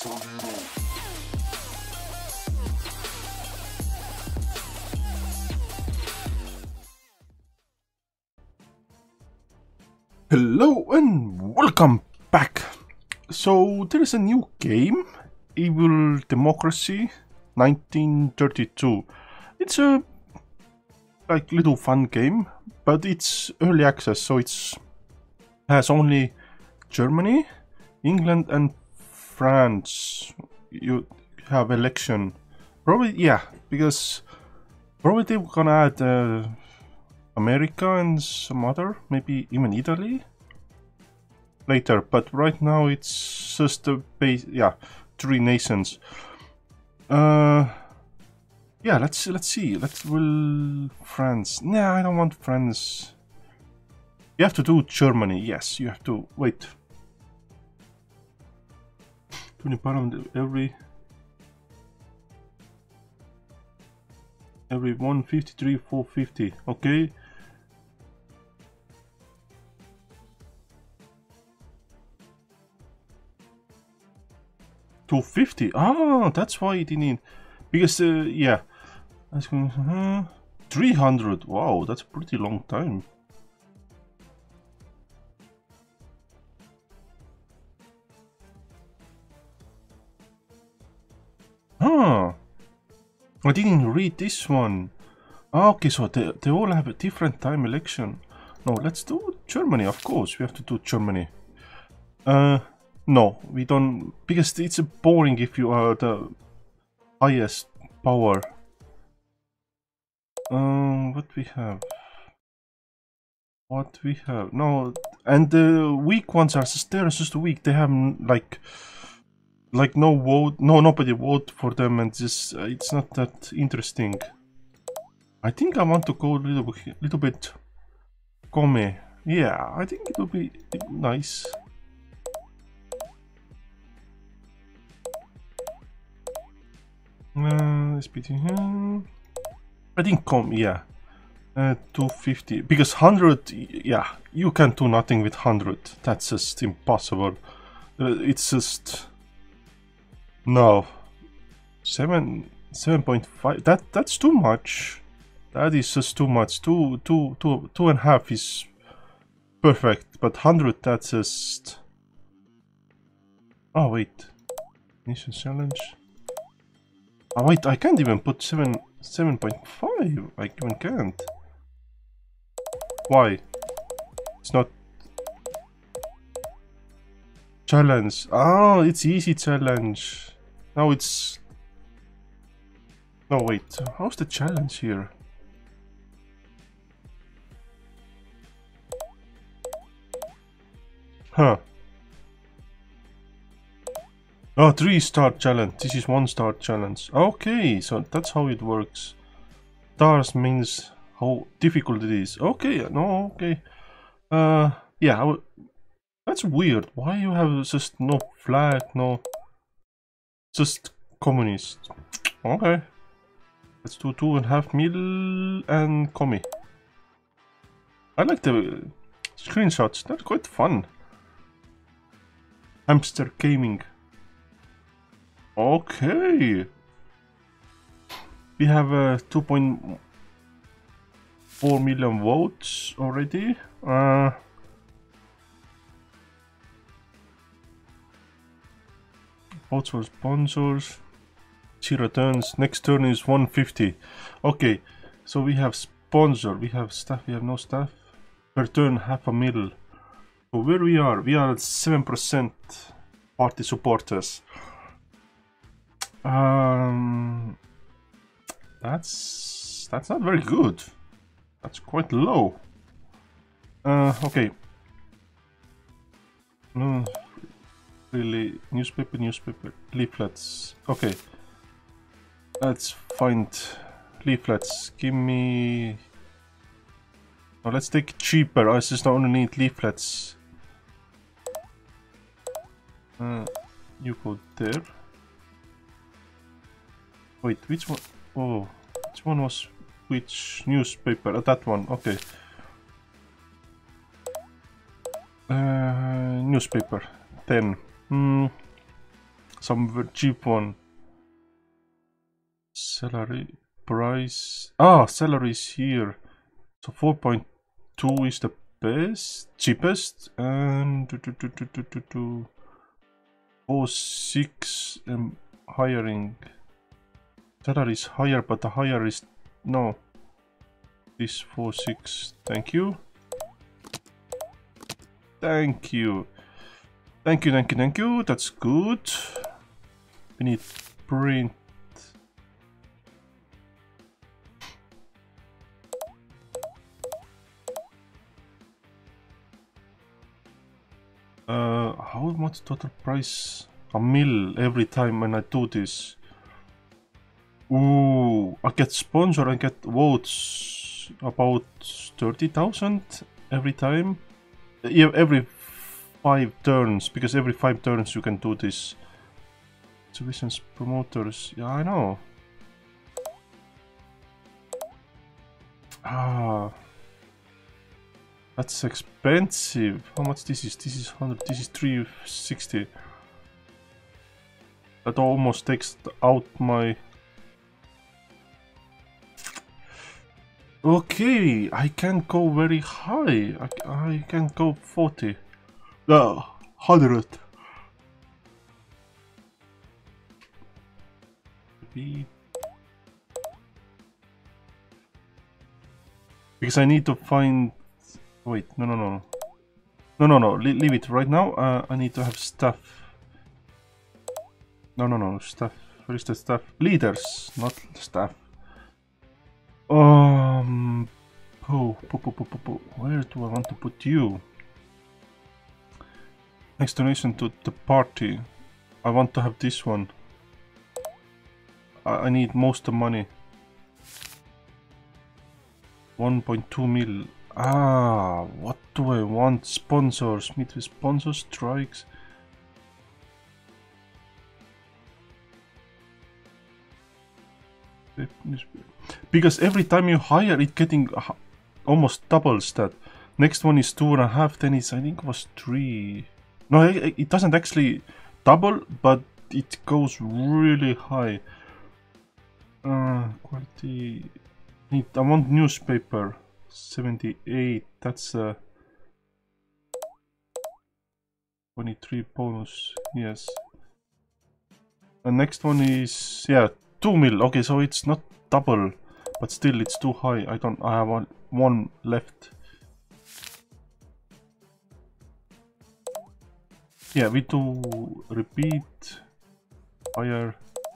Hello and welcome back. So there is a new game, Evil Democracy 1932. It's a little fun game, but it's early access, so it's has only Germany, England and France. You have election. Probably, yeah, because probably they're gonna add America and some other, maybe even Italy later, but right now it's just a base, yeah, 3 nations. Yeah, let's see. Will France? Nah, I don't want France. You have to do Germany. Yes, you have to wait. Every 153, 450. Okay. $250. Ah, that's why it didn't. Because yeah, that's going 300. Wow, that's a pretty long time. Ah, I didn't read this one. Okay, so they all have a different time election. No, let's do Germany. Of course, we have to do Germany. No, we don't, because it's boring if you are the highest power. What we have? What we have? No, and the weak ones are just, they're just weak. They have like no vote, nobody vote for them, and just it's not that interesting. I think I want to go a little bit commie. Yeah, I think it will be nice. I think yeah, 250, because 100, yeah, you can do nothing with 100. That's just impossible. It's just no 7.5. That's too much. That is just too much. 2.5 is perfect, but 100, that's just. Oh wait, nation challenge. Oh wait, I can't even put 7.5. I even can't. Why? It's not challenge. Oh, it's easy challenge. Now it's. No wait, how's the challenge here? Huh. Oh, 3-star challenge. This is 1-star challenge. Okay, so that's how it works. Stars means how difficult it is. Okay, no, okay. Yeah, that's weird. Why you have just no flag, no, just communist? Okay, let's do 2.5 mil and commie. I like the screenshots. They're quite fun. Hamster gaming. Okay, we have 2.4 million votes already. Votes for sponsors. 0 turns. Next turn is 150. Okay, so we have sponsor, we have staff, we have no staff. Per turn, 0.5 mil. So where we are at 7% party supporters. That's not very good. That's quite low. Okay. No, really, newspaper, leaflets. Okay. Let's find leaflets. Give me. Oh, let's take cheaper. I just only need leaflets. You go there. Wait, which one? Oh, which one was which newspaper? That one, okay. Newspaper, 10. some very cheap one. Salary price. Ah, salary is here. So 4.2 is the best, cheapest, and 4.6 hiring. Salary is higher, but the higher is no. This 4.6. Thank you. Thank you. Thank you, thank you, thank you. That's good. We need print. How much total price? A mil every time when I do this. Ooh, I get sponsor and get votes about 30,000 every time. Yeah, every 5 turns, because every 5 turns you can do this. Exhibitions, promoters, yeah, I know. Ah, that's expensive. How much this is? This is 100, this is 360. That almost takes out my... Okay, I can't go very high. I can go 40. 100. Because I need to find... Wait, no. No, leave it right now. I need to have staff. No, staff. Where is the staff? Leaders, not staff. Where do I want to put you? Next donation to the party. I want to have this one. I need most of the money. 1.2 mil. Ah, what do I want? Sponsors. Meet with sponsors, strikes. Because every time you hire, it getting almost doubles that. Next one is 2.5, then it's, I think it was 3. No, it doesn't actually double, but it goes really high. Quality. I want newspaper. 78. That's 23 bonus. Yes. The next one is, yeah, 2 mil. Okay, so it's not double, but still it's too high. I have one left. Yeah, we do repeat, hire.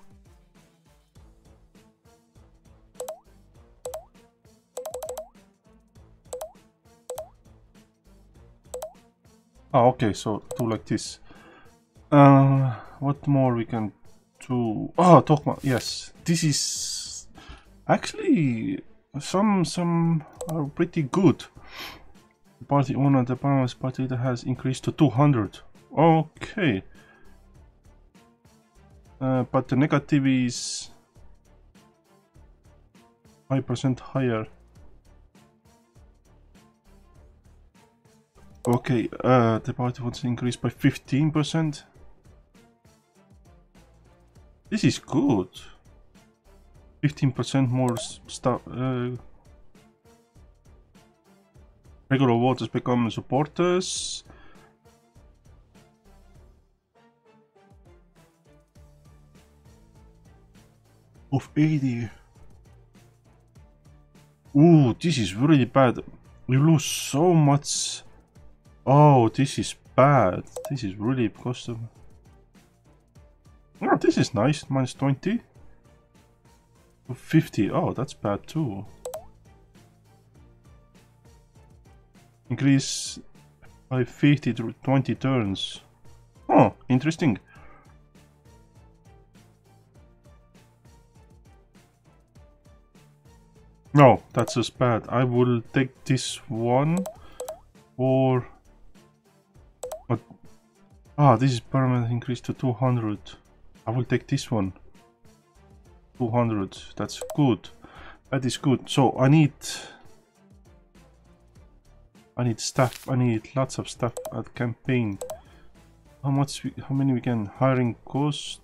Oh, okay, so do like this. What more we can do? Oh, Tokma, yes. This is actually some are pretty good. The party owner, the party leader has increased to 200. Okay. But the negative is 5% higher. Okay, the party wants to increase by 15%. This is good. 15% more stuff. Regular voters become supporters. Of 80. Ooh, this is really bad. We lose so much. Oh, this is bad. This is really custom. Oh, this is nice. Minus 20. 50. Oh, that's bad too. Increase by 50 to 20 turns. Oh, interesting. No, that's just bad. I will take this one or... But... Ah, this is permanent increase to 200. I will take this one. 200. That's good. That is good. So I need stuff. I need lots of stuff at campaign. how many we can? Hiring cost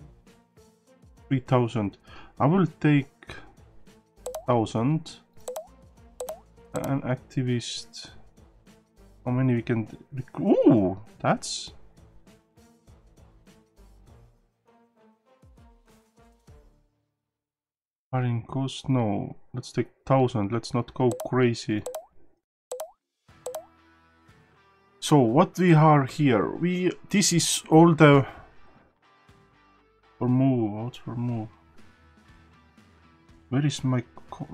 3,000. I will take 1,000. An activist. How many we can? Ooh, that's. Hiring cost, no. Let's take 1,000. Let's not go crazy. So what we are here? This is all the for move. What's for move? Where is my?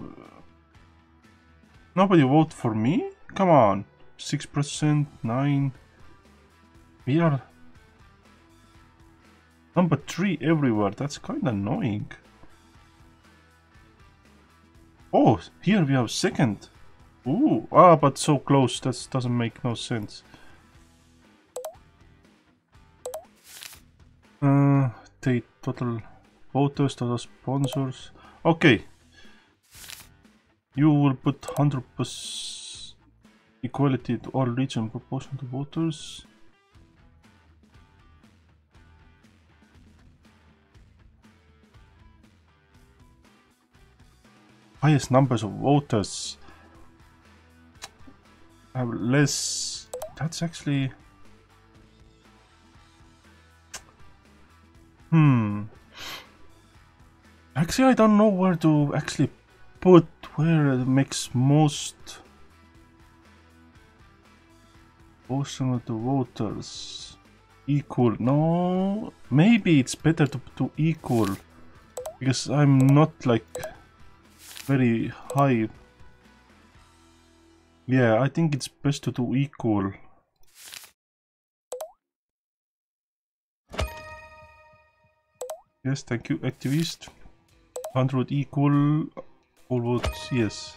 Nobody vote for me? Come on. 6%, 9. We are number 3 everywhere. That's kind of annoying. Oh, here we have second. Ooh, but so close. That doesn't make no sense. Take total voters, total sponsors. Okay. You will put 100% equality to all region proportion to voters. Highest numbers of voters have less. That's actually. Actually, I don't know where to actually put where it makes most portion of the voters equal. No, maybe it's better to do equal because I'm not like very high. Yeah, I think it's best to do equal. Yes, thank you, activist. 100 equal. All votes, yes.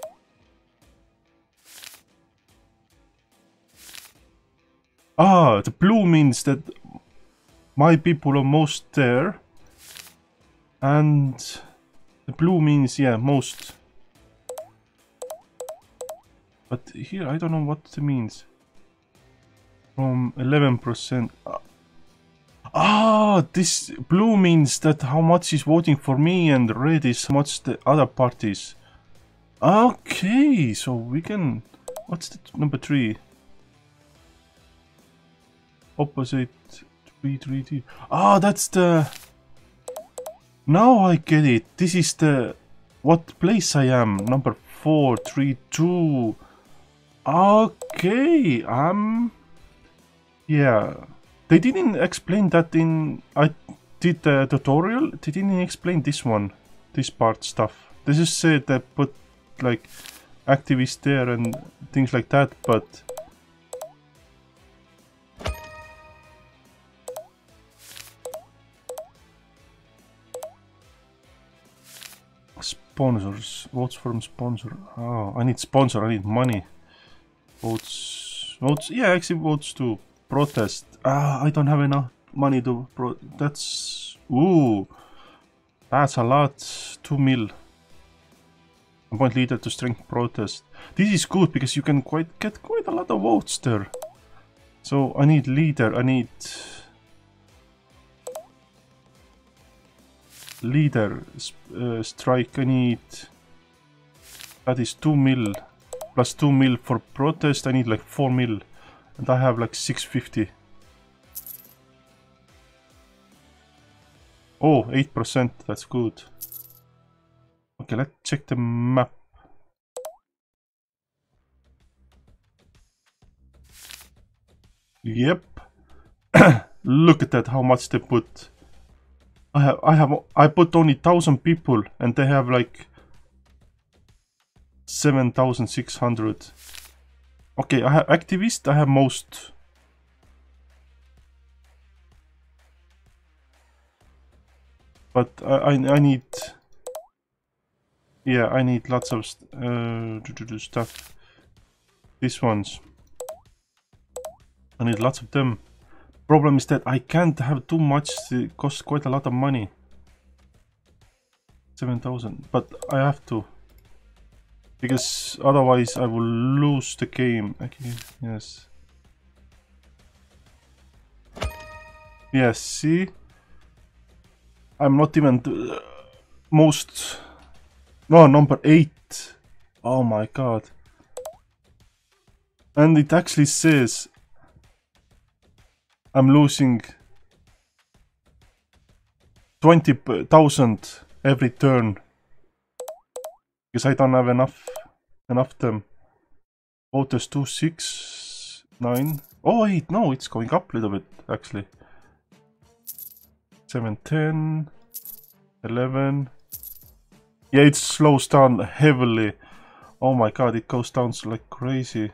The blue means that my people are most there. And the blue means, yeah, most. But here, I don't know what it means. From 11%. This blue means that how much is voting for me, and red is how much the other parties. Okay, so we can. What's the number 3? Opposite 3. That's the. Now I get it. This is the what place I am. Number 4, 3, 2. Okay, yeah. They didn't explain that in. I did the tutorial. They didn't explain this one, this part stuff. They just said they put like activists there and things like that, but. Sponsors. Votes from sponsor. Oh, I need sponsor. I need money. Votes. Yeah, actually votes to protest. I don't have enough money to that's. Ooh. That's a lot. 2 mil. Appoint leader to strengthen protest. This is good because you can get quite a lot of votes there. So I need leader. I need. Leader, strike, I need. That is 2 mil. Plus 2 mil for protest, I need like 4 mil. And I have like 650. Oh, 8%, that's good. Okay, let's check the map. Yep. Look at that, how much they put. I put only 1,000 people and they have like 7,600. Okay, I have activist, I have most. But I need. Yeah, I need lots of stuff. These ones. I need lots of them. Problem is that I can't have too much, it costs quite a lot of money. 7,000, but I have to. Because otherwise I will lose the game. Okay, yes. Yes, see? I'm not even most... No, number 8. Oh my god. And it actually says I'm losing 20,000 every turn. Because I don't have enough them. Voters 2, 6, 9. Oh wait, no, it's going up a little bit actually. 7, 10, 11. Yeah, it slows down heavily. Oh my god, it goes down like crazy.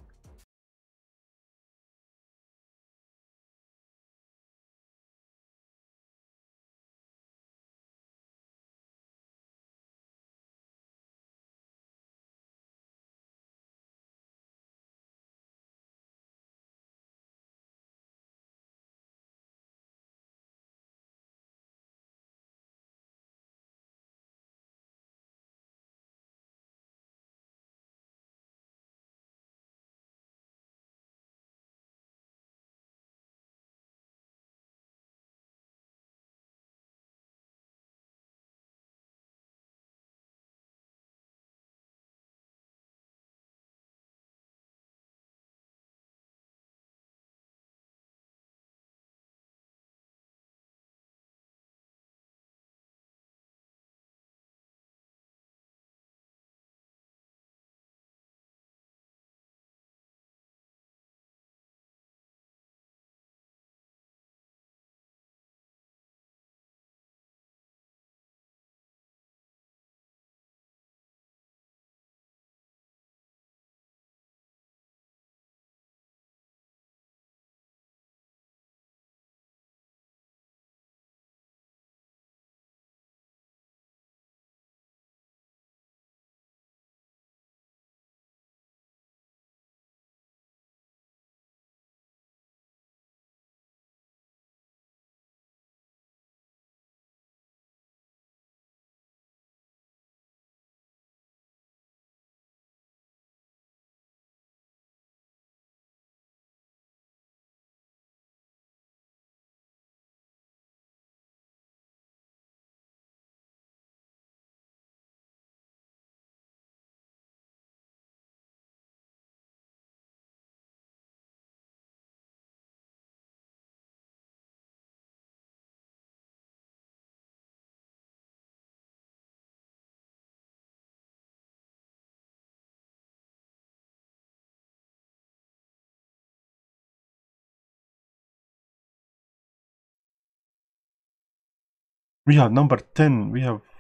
We have number 10. We have...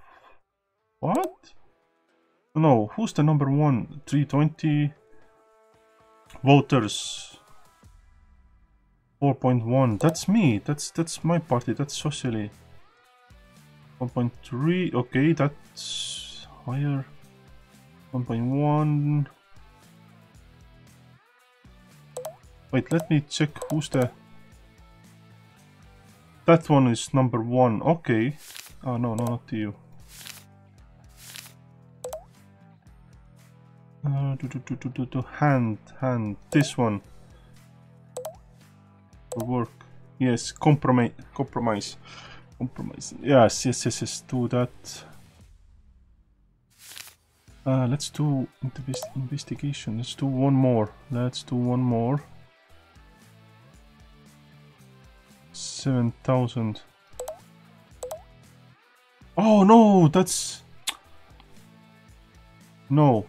What? No, who's the number 1? 320 voters. 4.1. That's me. That's my party. That's socially. 1.3. Okay, that's higher. 1.1. Wait, let me check who's the... That one is number 1. Okay. Oh, no, not you. Hand. This one. Work. Yes, compromise. Yes. Do that. Let's do investigation. Let's do one more. 7,000. Oh no, that's... No.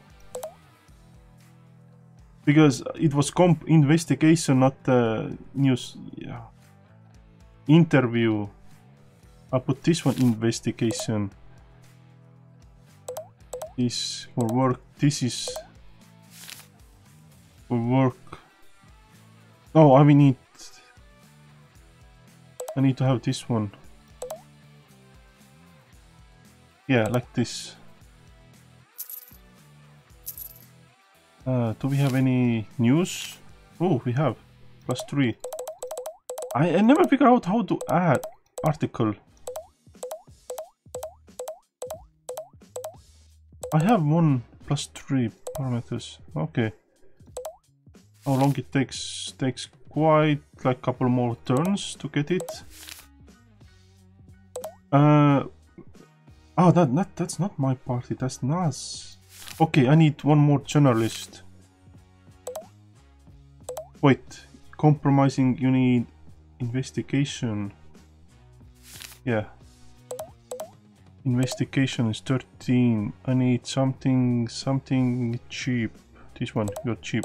Because it was investigation, not news. Yeah. Interview. I put this one investigation. This for work. This is for work. Oh, I need to have this one. Yeah, like this. Do we have any news? Oh, we have +3. I never figure out how to add article. I have 1 +3 parameters. Okay. How long it takes quite like a couple more turns to get it. Oh, that's not my party, that's Nas. Okay, I need one more journalist. Wait, compromising, you need investigation. Yeah. Investigation is 13. I need something cheap. This one, you're cheap.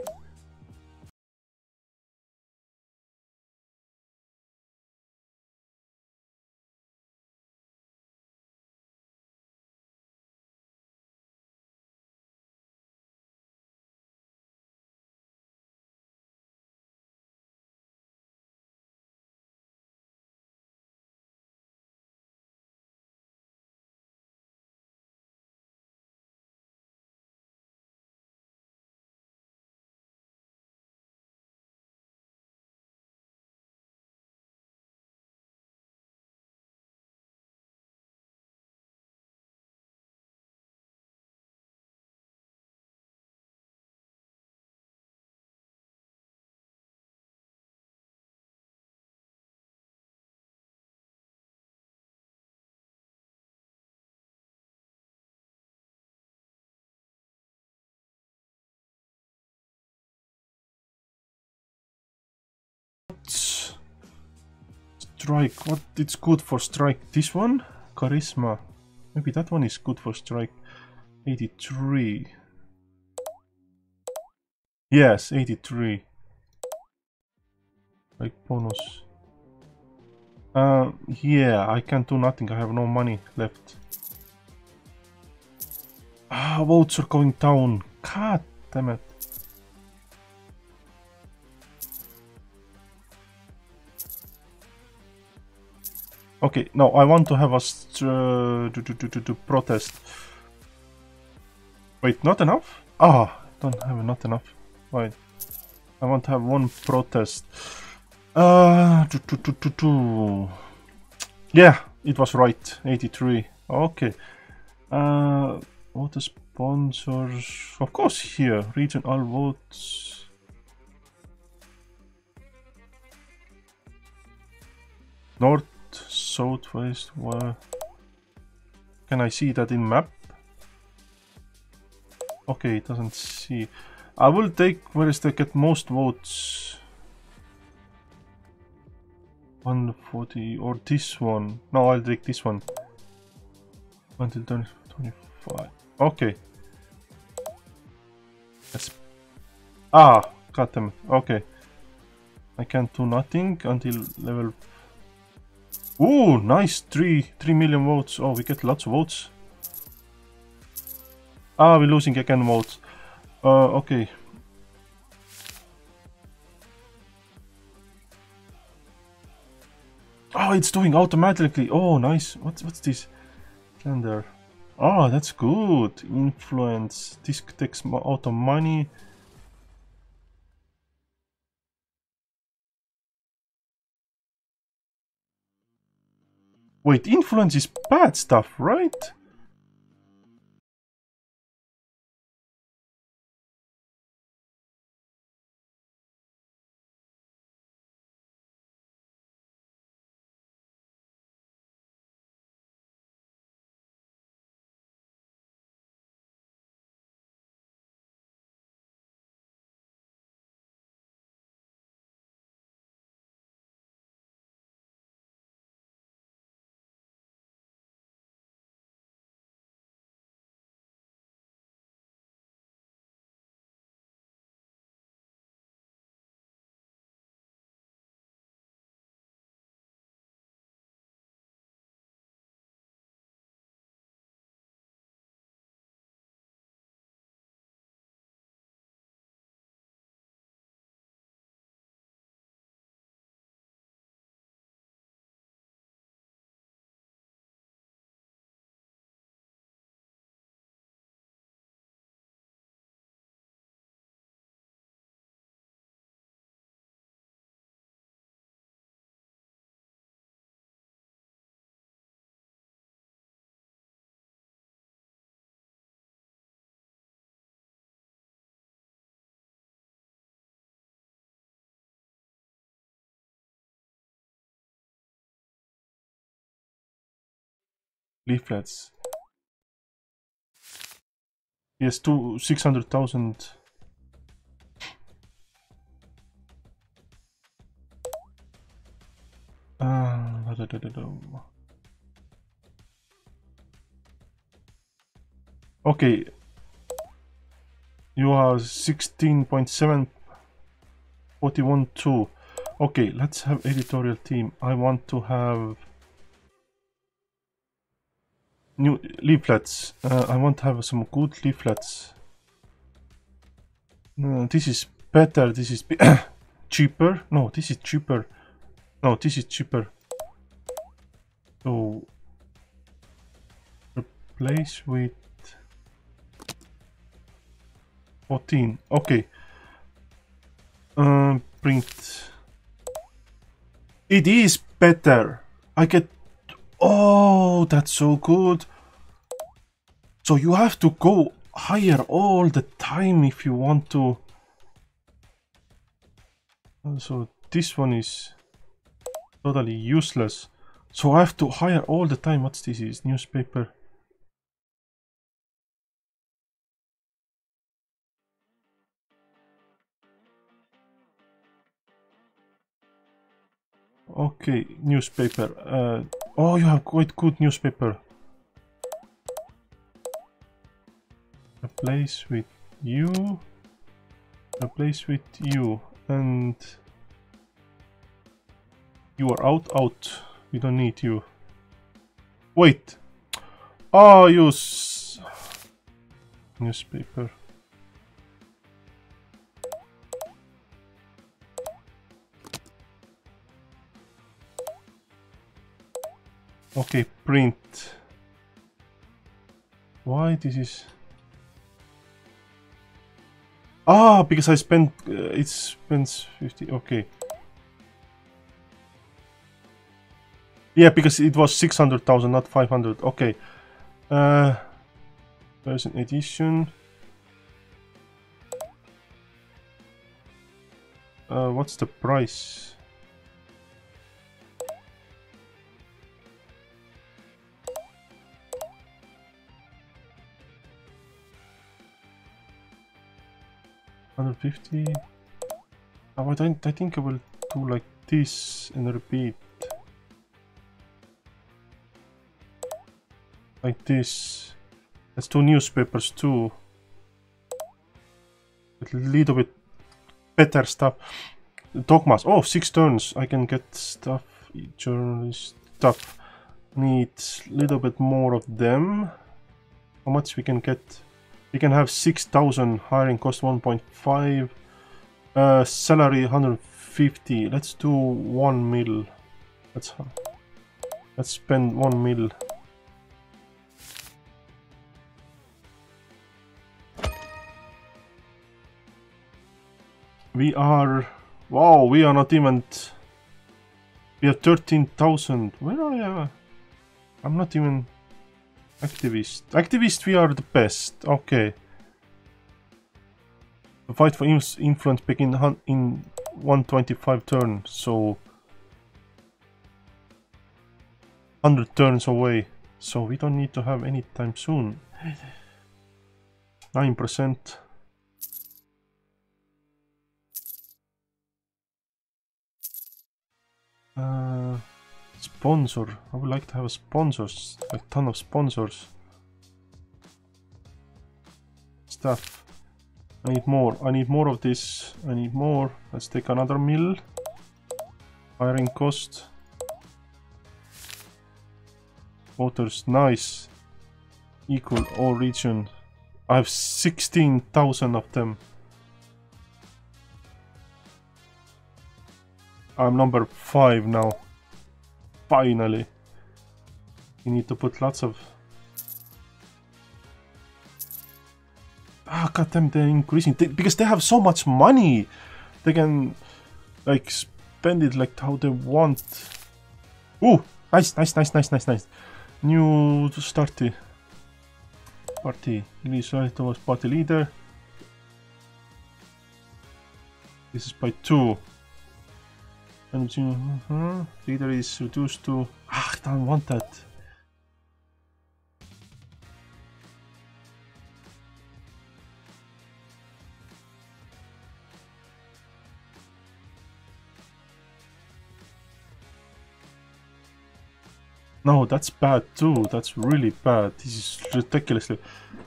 Strike, what it's good for strike? This one? Charisma. Maybe that one is good for strike. 83. Yes, 83. Like bonus. Yeah, I can't do nothing, I have no money left. Ah, votes are going down. God damn it. Okay, no, I want to have a protest. Wait, not enough? Ah, don't have not enough. Wait, I want to have one protest. Yeah, it was right. 83. Okay. What the sponsors? Of course, here region all votes. North, southwest. Where can I see that in map? Okay, it doesn't see. I will take where is they get most votes. 140 or this one. No, I'll take this one. Until 2025. Okay. Yes. Ah, got them. Okay. I can't do nothing until level. Ooh, nice. 3 million votes. Oh, we get lots of votes. Ah, we're losing again votes. Okay. Oh, it's doing automatically. Oh, nice. What's this? Calendar. Oh, that's good. Influence. This takes auto money. Wait, influence is bad stuff, right? leaflets. Yes, 600,000. Okay. You are 16.7, 41.2. Okay, let's have editorial team. I want to have new leaflets. I want to have some good leaflets. This is better. This is cheaper. No, this is cheaper. No, this is cheaper. So replace with 14. Okay. Print. It is better. I get. Oh, that's so good. So you have to go higher all the time if you want to. So this one is totally useless. So I have to hire all the time. What's this is? Newspaper. Okay, newspaper. Oh, you have quite good newspaper. Replace with you. Replace with you. And you are out. We don't need you. Wait. Oh, use newspaper. Okay, print. Why this is? Ah, because I spent. It spends 50. Okay. Yeah, because it was 600,000, not 500. Okay. There's an edition. What's the price? $150. Oh, I think I will do like this and repeat. Like this. Let's do newspapers too. A little bit better stuff. Dogmas. Oh, 6 turns. I can get stuff. Journalist stuff. Need a little bit more of them. How much we can get? We can have 6,000. Hiring cost 1.5. Salary 150. Let's do 1 mil. Let's spend 1 mil. We are... Wow, we are not even... We have 13,000. Where are I? I'm not even... Activist. Activist, we are the best. Okay. The fight for influence begin in 125 turns, so... 100 turns away. So we don't need to have any time soon. 9%. Sponsor. I would like to have sponsors, like a ton of sponsors. Stuff. I need more. I need more of this. I need more. Let's take another mill. Hiring cost. Voters. Nice. Equal all region. I have 16,000 of them. I'm number 5 now. Finally. You need to put lots of... Ah, goddamn, they're increasing. Because they have so much money. They can, like, spend it like how they want. Ooh, nice. New starty. Party. Release right towards party leader. This is by 2. And leader is reduced to... Ah, I don't want that. No, that's bad too. That's really bad. This is ridiculously...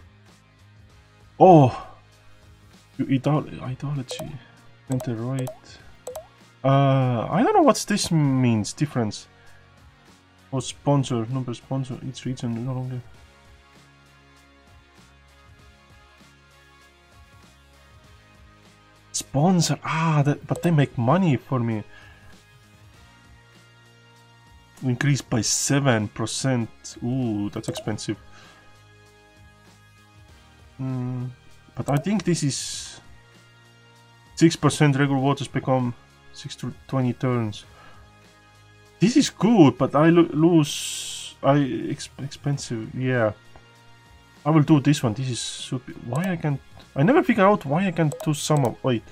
Oh! Ideology. Center right. I don't know what this means. Difference. Oh, sponsor. Number sponsor. Each region no longer... Sponsor. Ah, but they make money for me. Increase by 7%. Ooh, that's expensive. But I think this is 6% regular voters become 6 to 20 turns. This is good, but I lose. Expensive. Yeah, I will do this one. This is super. Why I can't? I never figure out why I can't do some of. Wait.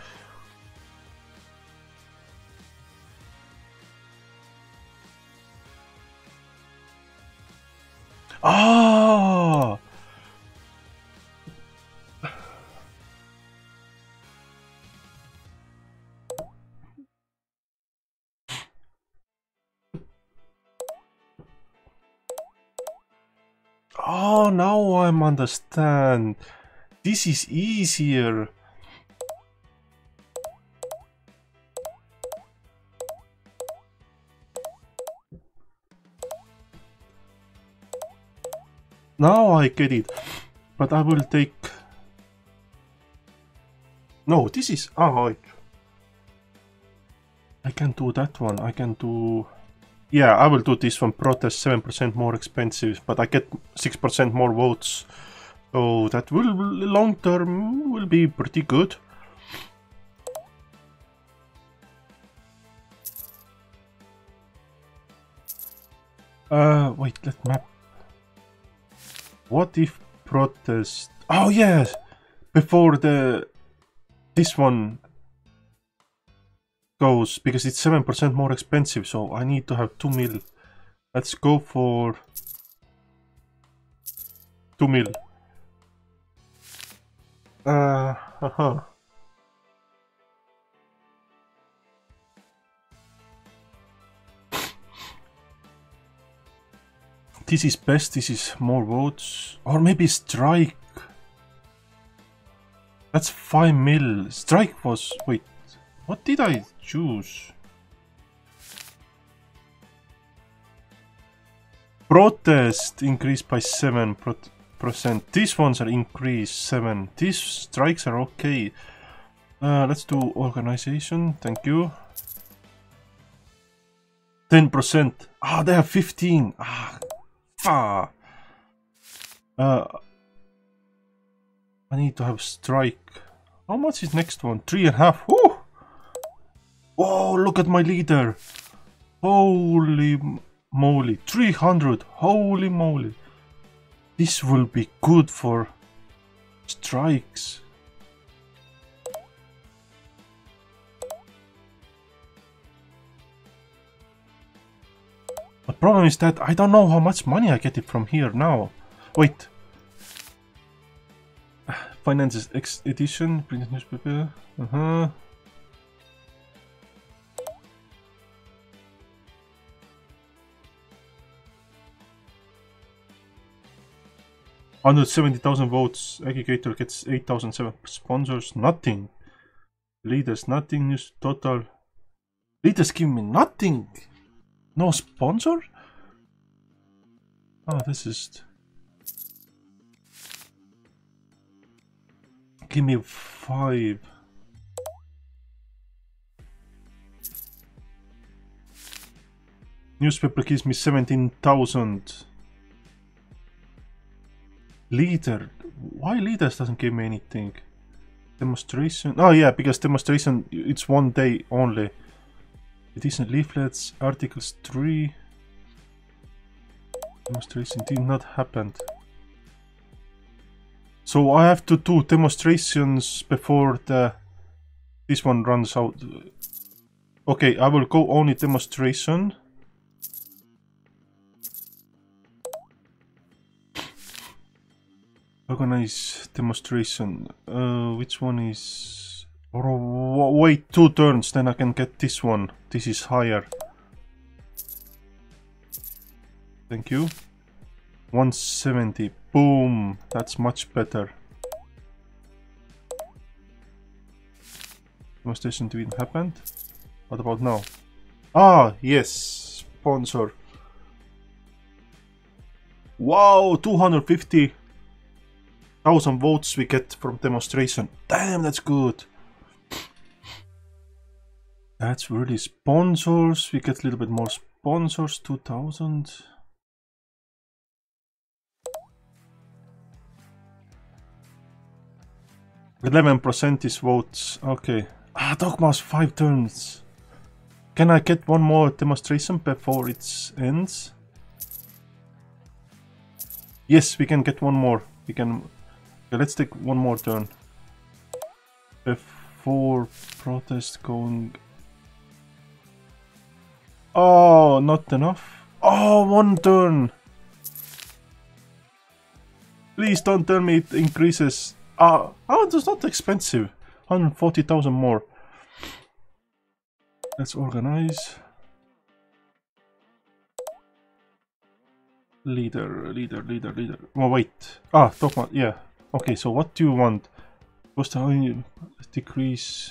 Ah! Oh, now I understand. This is easier. Now I get it, but I will take... No, this is... Oh, wait. I can do that one. I can do... Yeah, I will do this one. Protest 7% more expensive, but I get 6% more votes. So that will, long term, will be pretty good. Wait, let map. What if protest... Oh yes! Before this one goes, because it's 7% more expensive, so I need to have 2 mil. Let's go for 2 mil. This is best, this is more votes. Or maybe strike. That's 5 mil. Strike was... Wait, what did I choose? Protest increased by 7%. These ones are increased 7. These strikes are okay. Let's do organization. Thank you. 10%. Ah, they have 15. Ah. I need to have strike. How much is next one? 3.5. Woo! Oh, look at my leader. Holy moly. 300. Holy moly. This will be good for strikes. The problem is that I don't know how much money I get it from here now. Wait. Finances X edition, printed newspaper. Uh-huh. $170,000 votes. Aggregator gets 8,007 sponsors. Nothing. Leaders, nothing. News total. Leaders give me nothing. No sponsor? Oh, this is... Give me 5. Newspaper gives me 17,000. Leader. Why leaders doesn't give me anything? Demonstration. Oh yeah, because demonstration, it's 1 day only. Edition leaflets, articles 3. Demonstration did not happen. So I have to do demonstrations before this one runs out. Okay, I will go only demonstration. Organize demonstration. Which one is... Or wait 2 turns, then I can get this one. This is higher. Thank you. 170. Boom. That's much better. Demonstration didn't happen. What about now? Ah, yes. Sponsor. Wow, 250,000 votes we get from demonstration. Damn, that's good. That's really sponsors. We get a little bit more sponsors. 2,000. %is votes. Okay. Ah, Dogma's 5 turns. Can I get one more demonstration before it ends? Yes, we can get one more. We can. Okay, let's take one more turn. Before protest going. Oh, not enough. Oh, one turn. Please don't tell me it increases. Oh, it's not expensive. 140,000 more. Let's organize. Leader. Oh, wait. Ah, Dogma. Yeah. Okay, so what do you want? Cost decrease.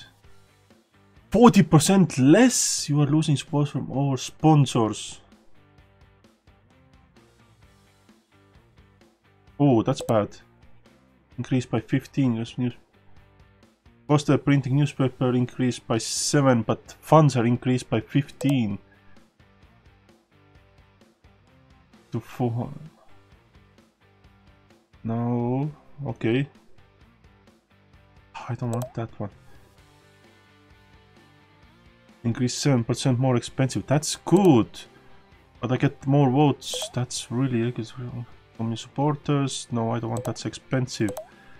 40% less? You are losing support from all sponsors. Oh, that's bad. Increased by 15. Cost of printing newspaper increased by 7, but funds are increased by 15. To 400. No. Okay. I don't want that one. Increase 7% more expensive. That's good. But I get more votes. That's really good. From your supporters. No, I don't want that's expensive.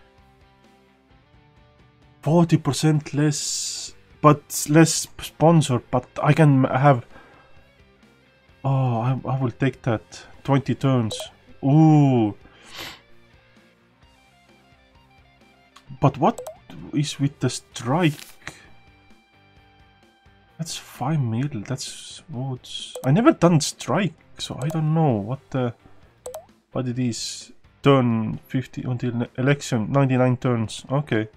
40% less. But less sponsor. But I can have. Oh, I will take that. 20 turns. Ooh. But what is with the strike? That's 5 mil. That's votes. I never done strike, so I don't know what it is. Turn 50 until election. 99 turns. Okay.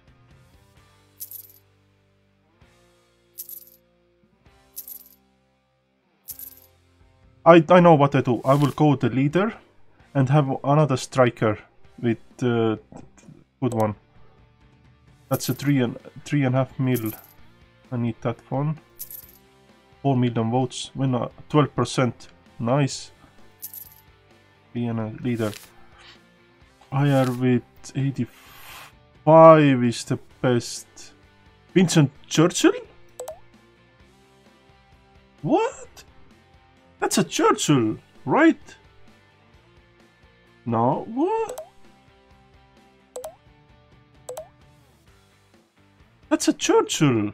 I know what I do. I will go the leader and have another striker with good one. That's a 3.5 mil. I need that one. 4 million votes. When 12%. Nice. Being a leader. Higher with 85 is the best. Winston Churchill? What? That's a Churchill, right? No, what? That's a Churchill.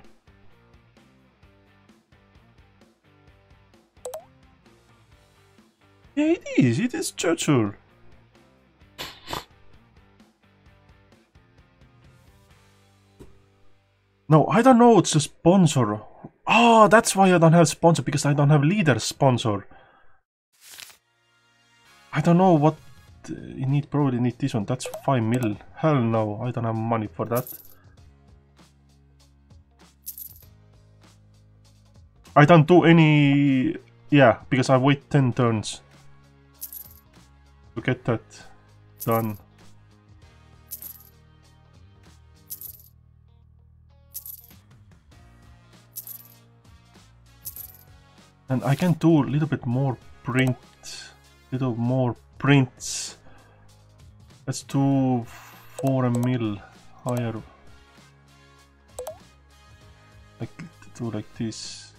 Yeah, it is. It is Churchill. No, I don't know. It's a sponsor. Oh, that's why I don't have sponsor, because I don't have leader sponsor. I don't know what you need. Probably need this one. That's 5 mil. Hell no, I don't have money for that. I don't do any. Yeah, because I wait 10 turns to get that done. And I can do a little bit more print, little more prints. Let's do 4 mil higher. Like do like this.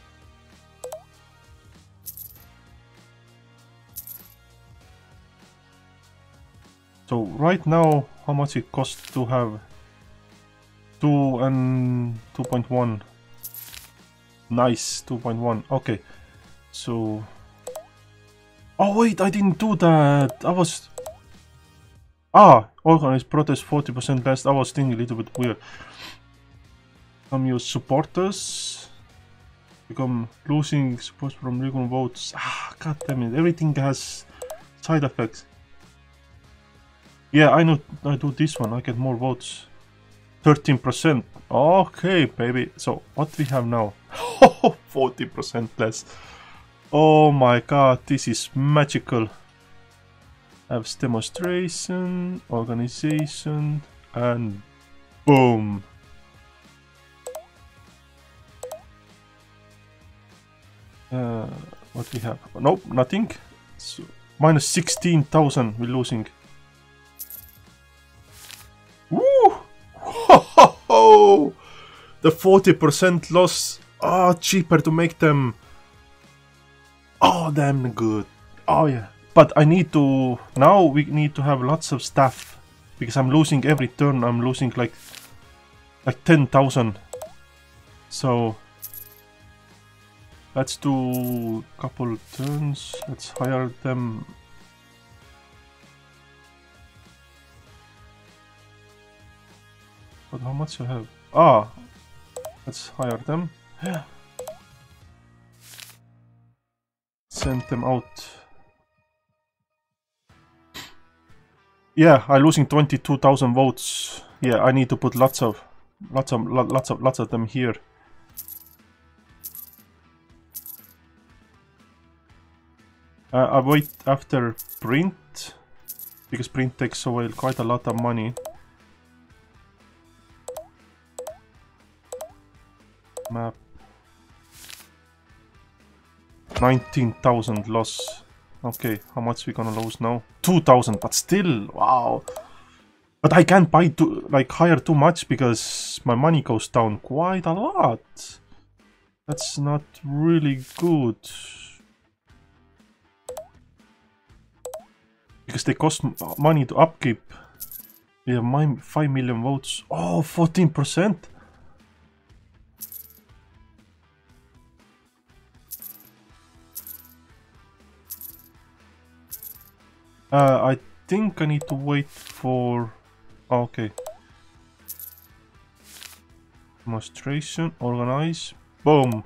So right now, how much it costs to have 2 and 2.1? Nice, 2.1. Okay, so. Oh wait, I didn't do that. I was. Organized protest 40% less. I was thinking a little bit weird. Some use supporters. Become losing support from legal votes. Ah, god damn it. Everything has side effects. Yeah, I know. I do this one. I get more votes. 13%. Okay, baby. So, what we have now? 40% less. Oh my god, this is magical. Have demonstration, organization, and boom. What we have? Nope, nothing. So, minus 16,000 we're losing. Woo! Ho ho ho! The 40% loss. Oh, cheaper to make them. Oh, damn good. Oh yeah. But I need to... Now we need to have lots of stuff. Because I'm losing every turn. I'm losing like 10,000. So... Let's do a couple turns. Let's hire them. But how much I have? Ah! Let's hire them. Send them out. Yeah, I'm losing 22,000 votes. Yeah, I need to put lots of them here. I wait after print because print takes away quite a lot of money. Map. 19,000 loss. Okay, how much we gonna lose now? 2,000, but still, wow. But I can't buy hire too much because my money goes down quite a lot. That's not really good. Because they cost money to upkeep. We have 5 million votes. Oh, 14%. I think I need to wait for... Oh, okay. Demonstration, organize, boom.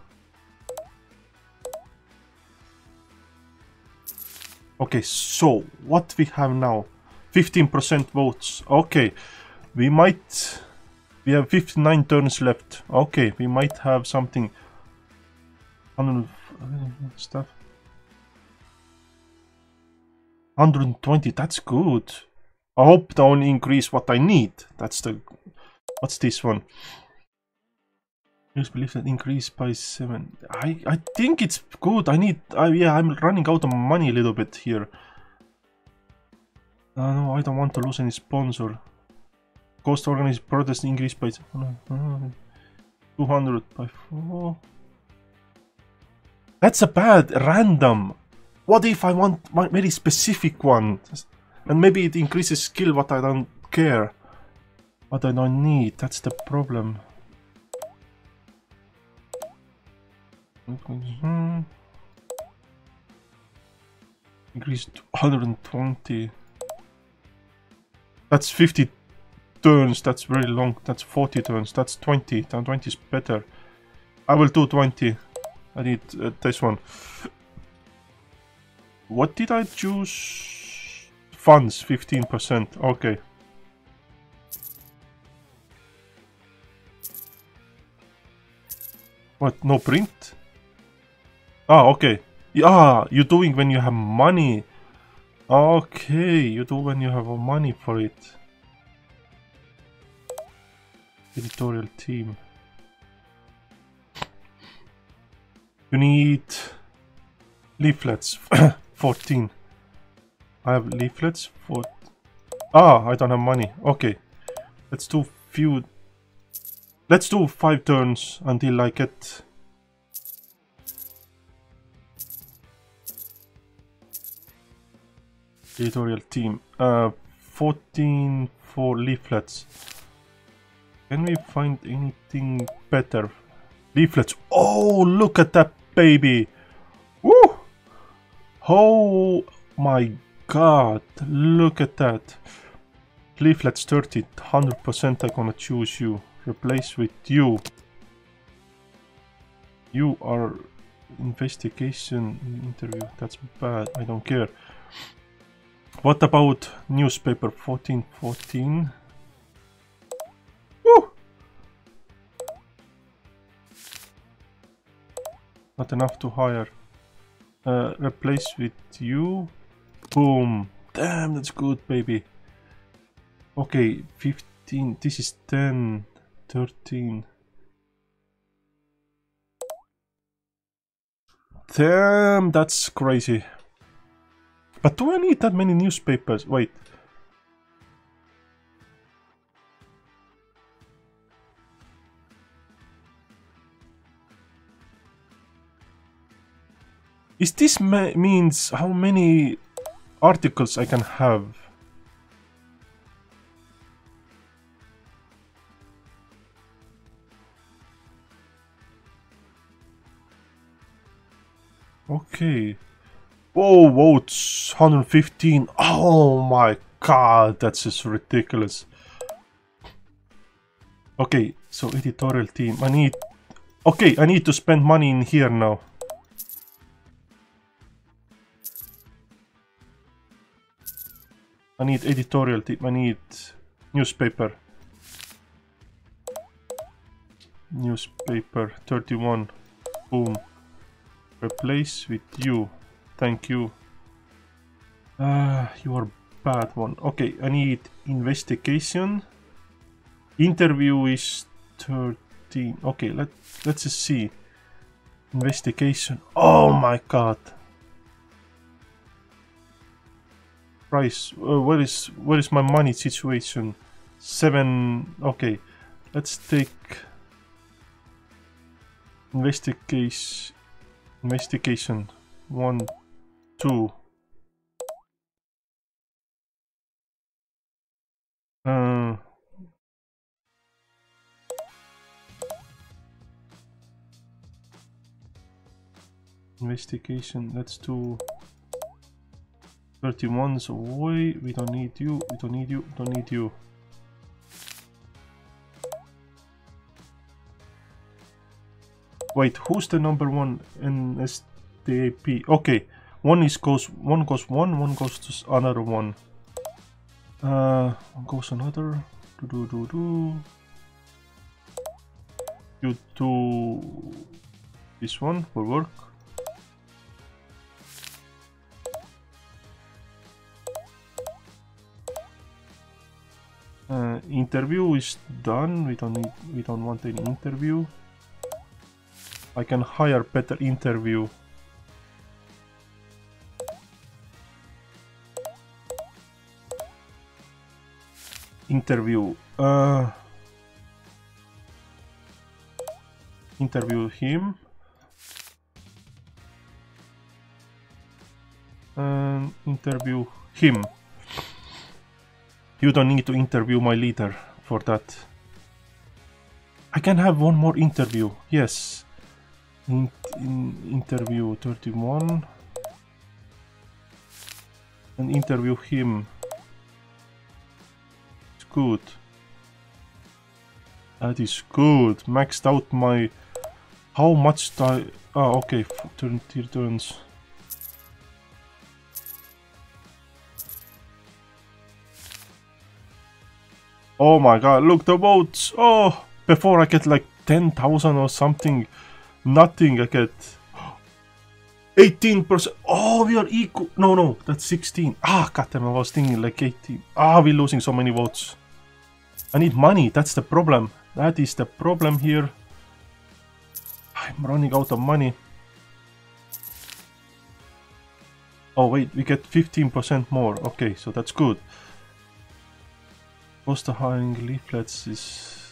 Okay, so what we have now? 15% votes. Okay, we have 59 turns left. Okay, we might have something. Stuff. 120, that's good. I hope they only increase what I need. That's the... What's this one? Use belief that increase by 7. I think it's good. I need... yeah, I'm running out of money a little bit here. No, I don't want to lose any sponsor. Cost organized protest increase by 200 by 4. That's a bad random. What if I want a very specific one? And maybe it increases skill, what I don't care. What I don't need, that's the problem. Increased 120. That's 50 turns, that's very long. That's 40 turns, that's 20. 20 is better. I will do 20. I need this one. What did I choose? Funds, 15%. Okay. What? No print? Ah, okay. Ah, you're doing when you have money. Okay, you do when you have money for it. Editorial team. You need leaflets. 14. I have leaflets for... Ah, I don't have money. Okay. Let's do few... Let's do 5 turns until I get... Editorial team. 14 for leaflets. Can we find anything better? Leaflets. Oh, look at that baby! Woo! Oh my god, look at that. Leaflets 30, 100% I'm gonna choose you. Replace with you. You are investigation interview. That's bad. I don't care. What about newspaper 1414? Woo! Not enough to hire. Replace with you. Boom. Damn, that's good, baby. Okay, 15. This is 10, 13. Damn, that's crazy. But do I need that many newspapers? Wait. Is this means how many articles I can have? Okay. Whoa, votes 115. Oh my god, that's just ridiculous. Okay, so editorial team. I need to spend money in here now. I need editorial team. I need newspaper. Newspaper 31. Boom. Replace with you. Thank you. You are bad one. Okay, I need investigation. Interview is 13. Okay, let's just see. Investigation. Oh my god. Price. Where is my money situation? 7. Okay, let's take investigation 1, 2. Investigation. Let's do 31. So wait, we don't need you. We don't need you. Don't need you. Wait, who's the number one NSDAP? Okay, one goes one, one goes to another one. One goes another. You do this one will work. Interview is done. We don't want any interview. I can hire better interview. Interview. Interview him. Interview him. You don't need to interview my leader for that. I can have one more interview. Yes. Interview 31. And interview him. It's good. That is good. Maxed out my... How much time... Oh, okay. 30 turns. Oh my god, look the votes! Oh! Before I get like 10,000 or something. Nothing, I get 18%. Oh, we are equal. No, that's 16. Ah, goddamn, I was thinking like 18. Ah, we're losing so many votes. I need money, that's the problem. That is the problem here. I'm running out of money. Oh wait, we get 15% more. Okay, so that's good. Cost of hiring leaflets is...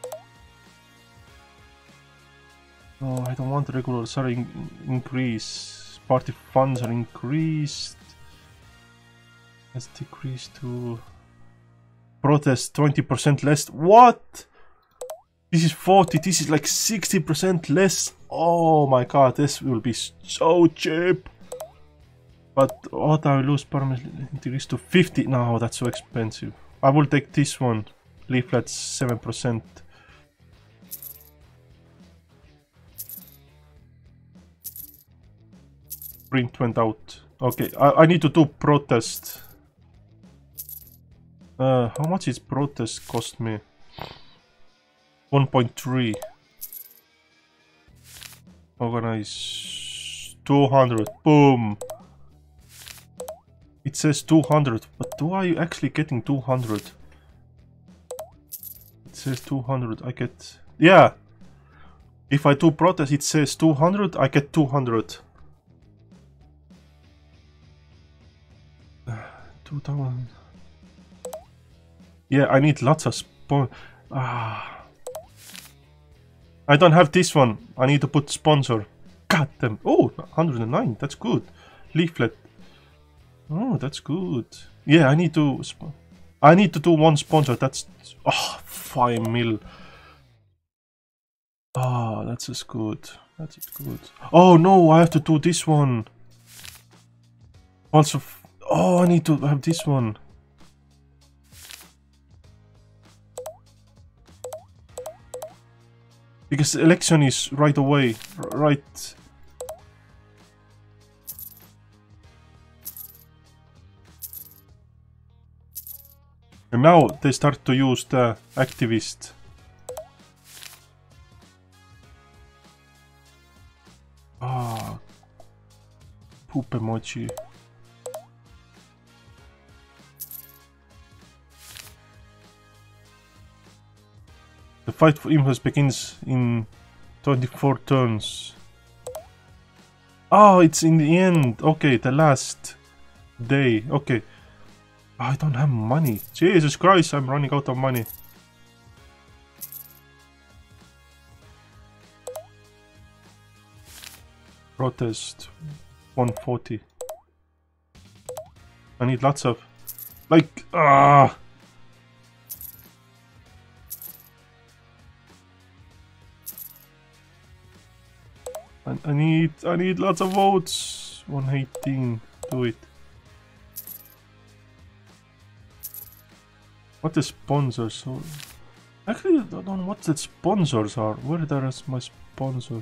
No, I don't want regular salary increase. Party funds are increased. Let's decrease to... Protest 20% less. What? This is 40, this is like 60% less. Oh my god, this will be so cheap. But what I lose permanently increase to 50. No, that's so expensive. I will take this one. Leaflets 7%. Print went out. Okay, I need to do protest. How much is protest cost me? 1.3. Organize 200. Boom. It says 200, but do I actually getting 200? It says 200. I get, yeah. If I do protest, it says 200. I get 200. 2000. Yeah, I need lots of I don't have this one. I need to put sponsor. God damn. Oh, 109. That's good. Leaflet. Oh, that's good. Yeah, I need to do one sponsor. That's 5 mil. Oh, that's just good. That's just good. Oh no, I have to do this one. Also, oh, I need to have this one. Because election is right away, right. And now they start to use the activist. Ah, poop emoji. The fight for influence begins in 24 turns. Oh, it's in the end. Okay, the last day. Okay. I don't have money. Jesus Christ, I'm running out of money. Protest 140. I need lots of, like, I need lots of votes. 118. Do it. What the sponsors are? Actually, I don't know what the sponsors are. Where there is my sponsor?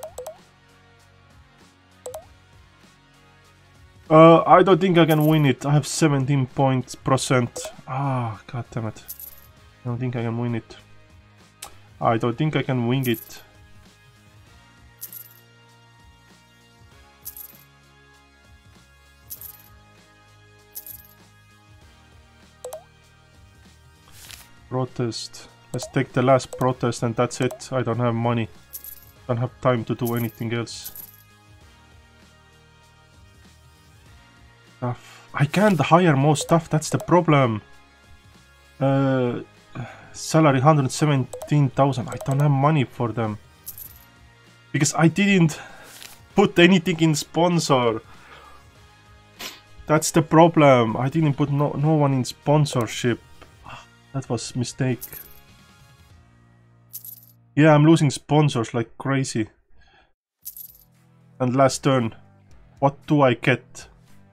I don't think I can win it. I have 17%. Ah, god damn it. I don't think I can win it. I don't think I can win it. Protest. Let's take the last protest and that's it. I don't have money. Don't have time to do anything else. Stuff. I can't hire more stuff, that's the problem. Salary 117,000. I don't have money for them. Because I didn't put anything in sponsor. That's the problem. I didn't put no one in sponsorship. That was a mistake. Yeah, I'm losing sponsors like crazy. And last turn. What do I get?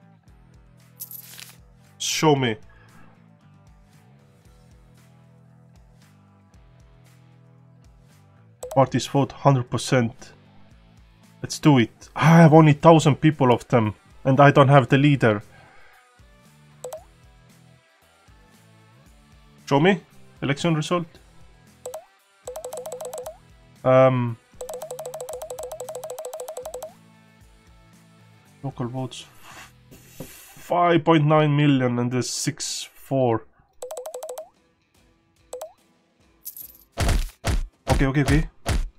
Show me. Parties vote 100%. Let's do it. I have only 1,000 people of them. And I don't have the leader. Show me election result. Local votes 5.9 million and there's 6.4. Okay.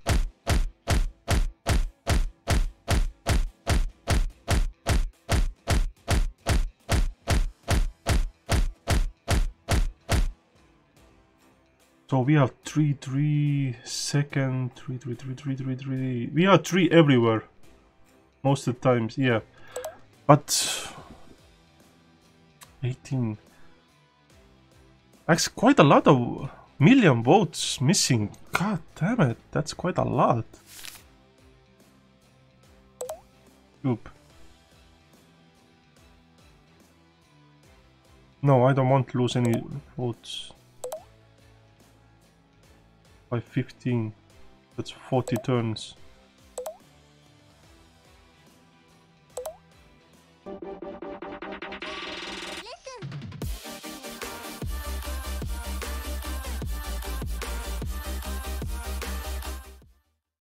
So we have 3 second, 3. We are 3 everywhere. Most of the times, yeah. But 18. That's quite a lot of million votes missing. God damn it, that's quite a lot. Oop. No, I don't want to lose any votes. By 15. That's 40 turns.